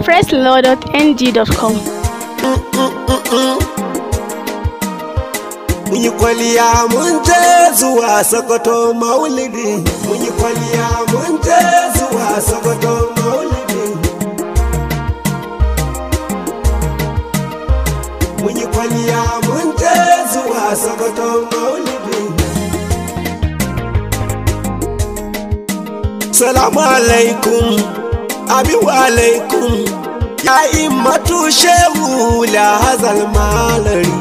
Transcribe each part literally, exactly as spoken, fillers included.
press law dot n g dot com. Mun yi kwaliya mun je zuwa Sokoto Maulidi. Mun yi kwaliya mun je zuwa Sokoto Maulidi. Mun yi kwaliya mun je zuwa Sokoto Maulidi. Salamu alaikum, abi wa alaikum, ya immatu shehu la hazal malari.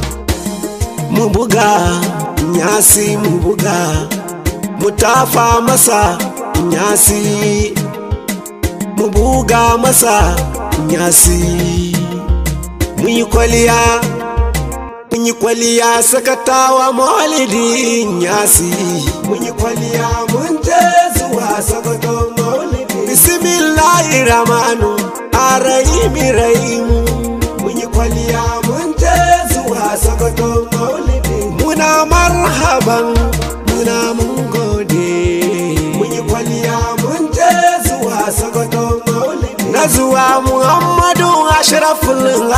Mu buga nyasi, mu buga mu tafa masa nyasi, mu buga masa nyasi. Mun yi kwaliya, mun yi kwaliya sakatawa maulidi nyasi. Mun yi kwaliya mun je zuwa Sokoto Maulidi. Bismillahir Rahmanu Arrahimi Rahimu. Mun yi kwaliya mun je zuwa Sokoto Maulidi. Muna marhaban, muna mun gode. Mun yi kwaliya mun je zuwa Sokoto Maulidi. Na zuwa Muhammadu Ashraful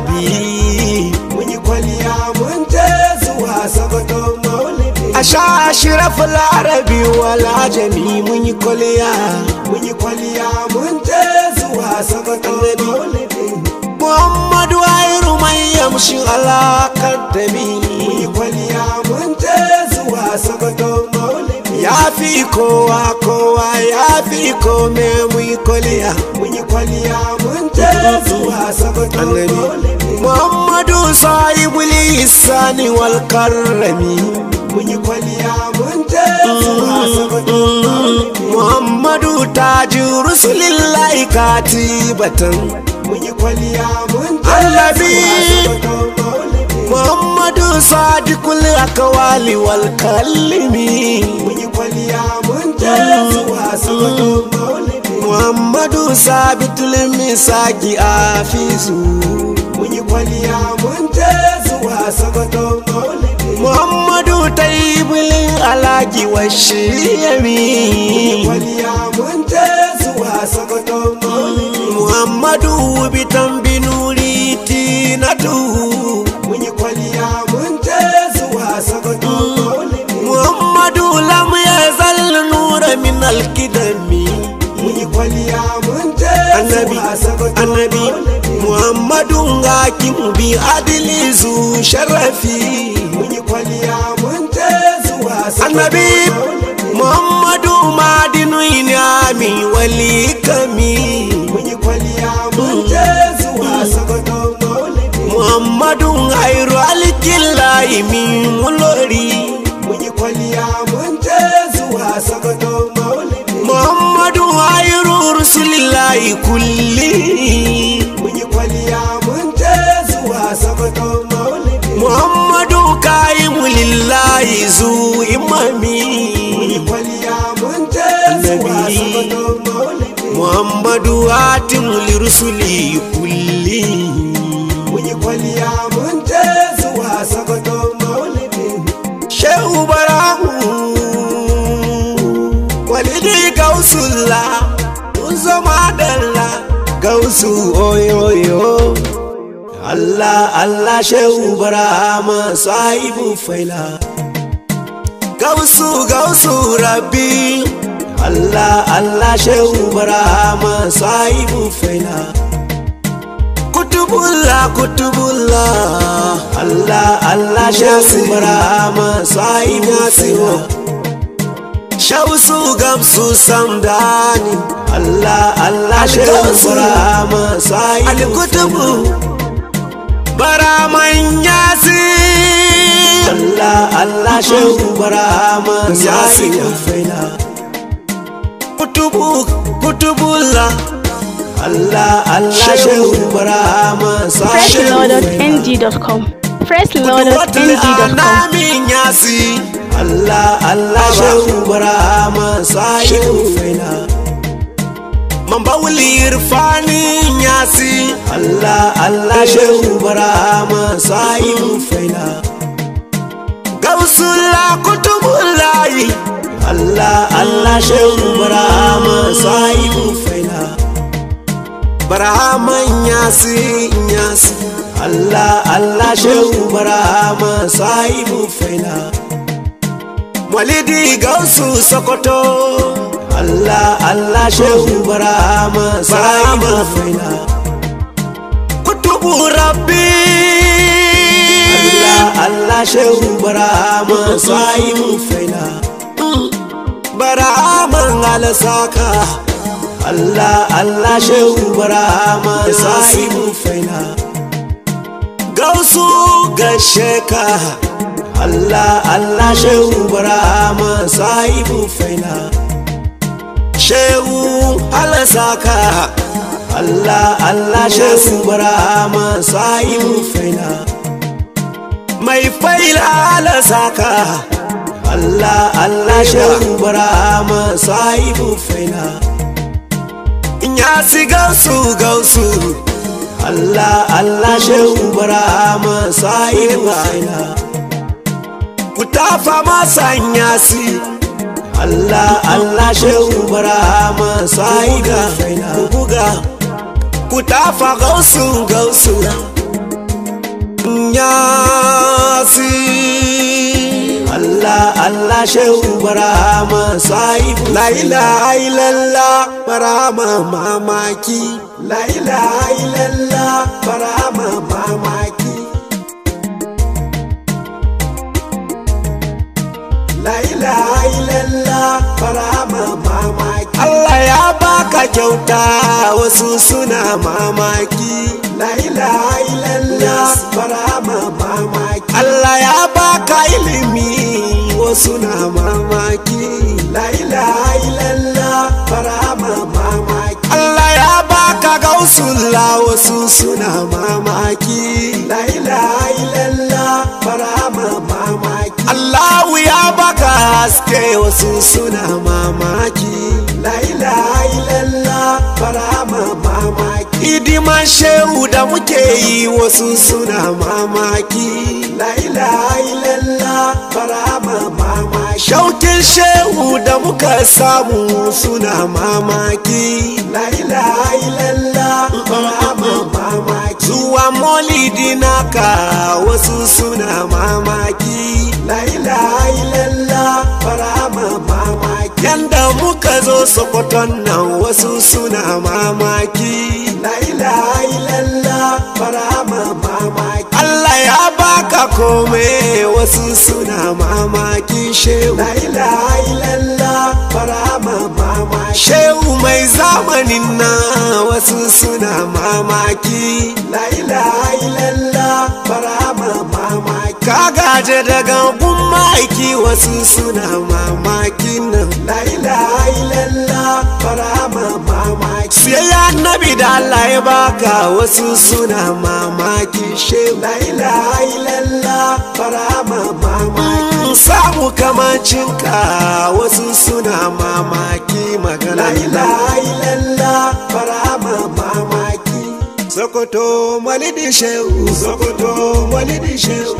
Arabi. Mun yi kwaliya mun je zuwa Sokoto Maulidi. Asha Ashraful Arabi wala jami. Mun yi kwaliya, mun yi kwaliya mun je zuwa Sokoto Maulidi. Muhammadu Ayru mai yamshi alakadami. Mun yi kwaliya mun je zuwa Sokoto Maulidi. Ya fi kowa kowa, ya fi kome. Mun yi kwaliya, mun yi kwaliya mun je zuwa Sokoto Maulidi. Muhammadu sahibul ihsani wal karami. Mun yi kwaliya mun je zuwa Sokoto Maulidi. Muhammadu taji rusulillahi katibatan. Mun yi kwaliya mun je zuwa Sokoto Maulidi. Muhammadu sadiqul akwali wal kalimi. Mun yi kwaliya mun je zuwa Sokoto Maulidi. Muhammadu sabitul misaki afizu. Mun yi kwaliya mun je zuwa Sokoto Maulidi. Muhammadu tayyibul alaki wa shiyami. Mun yi kwaliya mun je zuwa Sokoto Maulidi. Muhammadu bitan binuri tinatu. Mun yi kwaliya mun je zuwa Sokoto Maulidi. Muhammadu lam yazal nura min alkidami. Mun yi kwaliya mun je zuwa Sokoto Maulidi. Muhammadu ngakim bi adili zu sharafi. Mun yi kwaliya mun je zuwa Sokoto Maulidi. Muhammadu madinu inami wali kami. Mun yi kwaliya mun je zuwa Sokoto Maulidi. Muhammadu Ayru alkillahi min mulori. Mun yi kwaliya mun je zuwa Sokoto Maulidi. Muhammadu Ayru rusulillahi kulli. Mun yi kwaliya mun je zuwa Sokoto Maulidi. Muhammadu kaimu lillahi zu imami. Mun yi kwaliya mun je zuwa Sokoto Maulidi. Muhammadu atimul rusuli kulli. Mun yi kwaliya mun je zuwa Sokoto Maulidi. Shehu Baramu walidi Gausullah, mun zama dalla Gausu oyoyo. Allah Allah Shehu Barama sahibu faila. Gausu Gausu Rabbi. Allah Allah Shehu Barama sahibu faila. Kutubullah Kutubullah. Allah Allah Shehu Barama sahibu faila. Shausu Gamsu Samdani. Allah Allah Shehu Barama sahibu Kutubu Baraman Yasi. Allah Allah Shehu Barama sahibu faila. Kutubu Kutubullah. Allah Allah Shehu Barama press law dot n g dot com. press law dot n g dot com. Allah Allah Shehu Barama sahibu faila. Mambawuli irfani nyasi. Allah Allah Shehu Barama sahibu faila. Gausullah Kutubullahi. Allah Allah Shehu Barama sahibu faila. Baraman yasi yasi Allah Allah shehu barama sahibu faila Walidi Gausu Sokoto Allah Allah shehu barama sahibu faila Kutubu Rabbi Allah Allah shehu barama sahibu faila Baraman alasaka Allah Allah shehu barama sahibu faila Gausu gasheka Allah Allah shehu barama sahibu faila Shehu alasaka Allah Allah shehu barama sahibu faila Mai faila alasaka Allah Allah shehu barama sahibu faila Inyasi Gausu Gausu Allah Allah shehu barama sahibu faila Kutafa masa Inyasi Allah Allah shehu barama sahibu faila Kubuga Kutafa Gausu Gausu Inyasi Allah Allah shehu barama sahibu La ilaha illallah barama mamaki La ilaha illallah barama mamaki La ilaha illallah barama mamaki Allah ya baka kyauta wasu suna mamaki La ilaha illallah barama mamaki Allah ya baka ilimi wasu na mamaki La ilaha illallah barama mamaki Allah ya baka Gausullah wasu suna mamaki La ilaha illallah barama mamaki Allahu ya baka haske wasu suna mamaki La ilaha illallah barama mamaki Hidiman shehu da muke yi wasu suna mamaki La ilaha illallah barama mamaki Shaukin shehu da muka samu suna mamaki La ilaha illallah barama mamaki Zuwa maulidi naka wasu suna mamaki La ilaha illallah barama mamaki Yanda muka zo Sokoton nan wasu suna mamaki La ilaha illallah barama mamaki Allah ya baka kome wasu suna mamaki shehu La ilaha illallah barama mamaki Shehu mai zamanin na wasu suna mamaki La ilaha illallah barama mamaki Ka gaje daga gun maiki wasu suna mamaki nan La ilaha illallah barama mamaki Siyayya annabi da Allah ya baka wasu suna mamaki shehu La ilaha illallah barama mamaki Samu kamancinka wasu suna mamaki magana La ilaha illallah barama mamaki Sokoto Maulidi shehu Sokoto Maulidi shehu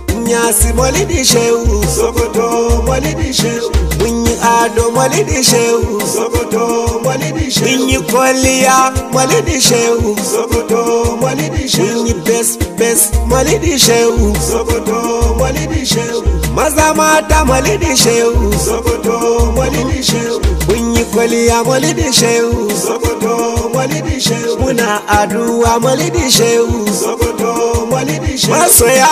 Nyasi Maulidi shehu Sokoto Maulidi shehu Munyi ado Maulidi shehu Sokoto Maulidi shehu Munyi kwaliya Maulidi shehu Sokoto Maulidi shehu Munyi bes bes Maulidi shehu Sokoto Maulidi shehu Maza mata Maulidi shehu Sokoto Maulidi shehu Munyi kwaliya Maulidi shehu Sokoto Maulidi shehu Muna aduwa Maulidi shehu Sokoto Maulidi shehu Masoya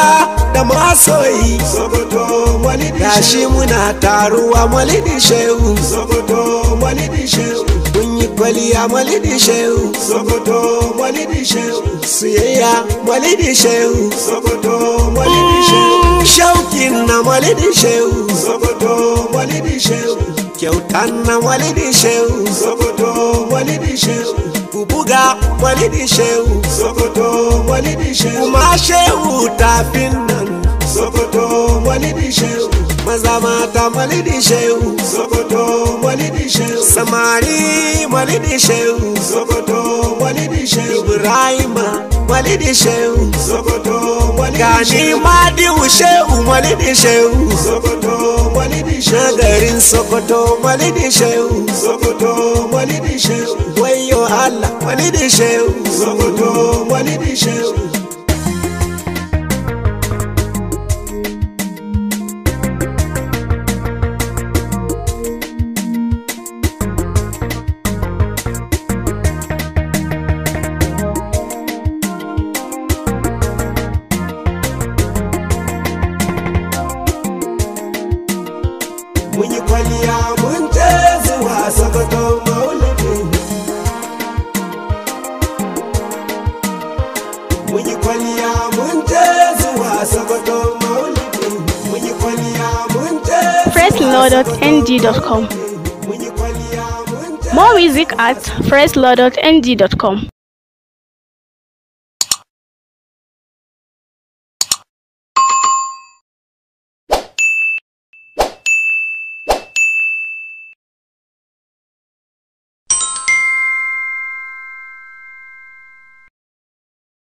da masoyi Sokoto Maulidi shehu Gashi muna taruwa Maulidi shehu Sokoto Maulidi shehu Munyi kwaliya Maulidi shehu Sokoto Maulidi shehu Siyayya Maulidi shehu Sokoto Maulidi shehu Shaukin na Maulidi shehu Sokoto Maulidi shehu Kyautan na Maulidi shehu Sokoto Maulidi shehu Kubuga Maulidi shehu Sokoto Maulidi shehu Kuma shehu tafin nan Sokoto Maulidi shehu Maza mata Maulidi shehu Sokoto Maulidi shehu Samari Maulidi shehu Sokoto Maulidi shehu Ibrahima Maulidi shehu Sokoto Maulidi shehu Gani Madiu shehu Maulidi shehu Sokoto Maulidi Shehu garin Sokoto Maulidi Shehu Sokoto Maulidi Shehu wayo Allah Maulidi Shehu Sokoto Maulidi Shehu Mun yi kwaliya mun je zuwa Sokoto Maulidi. Mun yi kwaliya mun je zuwa Sokoto Maulidi. Mun yi kwaliya mun je fresh law dot n g dot com. More music at fresh law dot n g dot com.